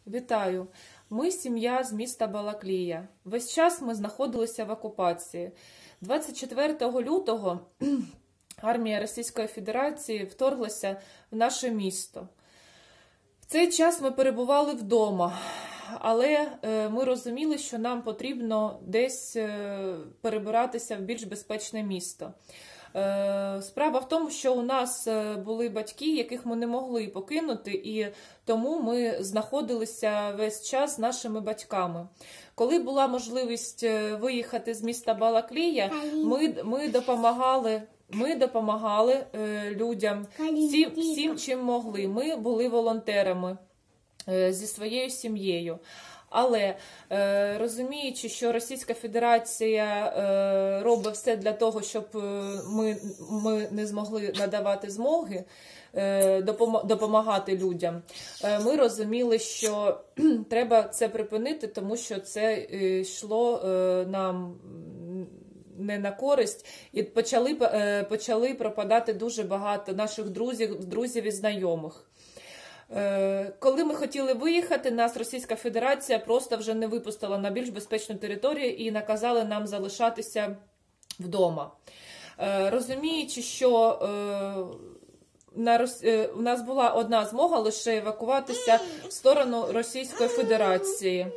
Вітаю! Ми сім'я з міста Балаклія. Весь час ми знаходилися в окупації. 24 лютого армія Російської Федерації вторглася в наше місто. В цей час ми перебували вдома, але ми розуміли, що нам потрібно десь перебиратися в більш безпечне місто. Справа в тому, що у нас були батьки, яких ми не могли покинути, і тому ми знаходилися весь час з нашими батьками. Коли була можливість виїхати з міста Балаклія, ми допомагали людям всім, чим могли. Ми були волонтерами зі своєю сім'єю. Але розуміючи, що Російська Федерація робить все для того, щоб ми не змогли надавати змоги допомагати людям, ми розуміли, що треба це припинити, тому що це йшло нам не на користь, і почали пропадати дуже багато наших друзів і знайомих. Коли ми хотіли виїхати, нас Російська Федерація просто вже не випустила на більш безпечну територію і наказали нам залишатися вдома. Розуміючи, що у нас була одна змога лише евакуватися в сторону Російської Федерації.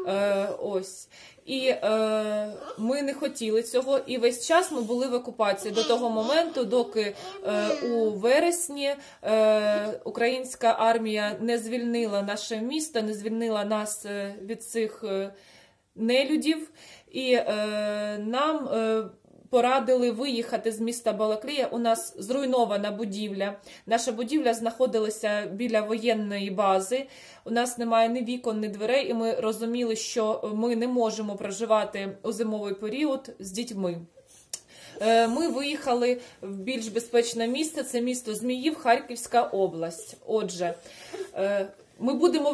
І ми не хотіли цього, і весь час ми були в окупації до того моменту, доки у вересні українська армія не звільнила наше місто, не звільнила нас від цих нелюдів, і нам порадили виїхати з міста Балаклія. У нас зруйнована будівля. Наша будівля знаходилася біля воєнної бази. У нас немає ні вікон, ні дверей, і ми розуміли, що ми не можемо проживати у зимовий період з дітьми. Ми виїхали в більш безпечне місце, це місто Зміїв, Харківська область. Отже, ми будемо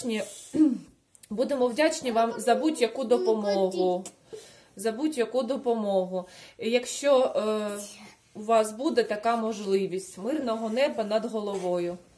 вдячні вам за будь-яку допомогу. Якщо у вас буде така можливість. Мирного неба над головою.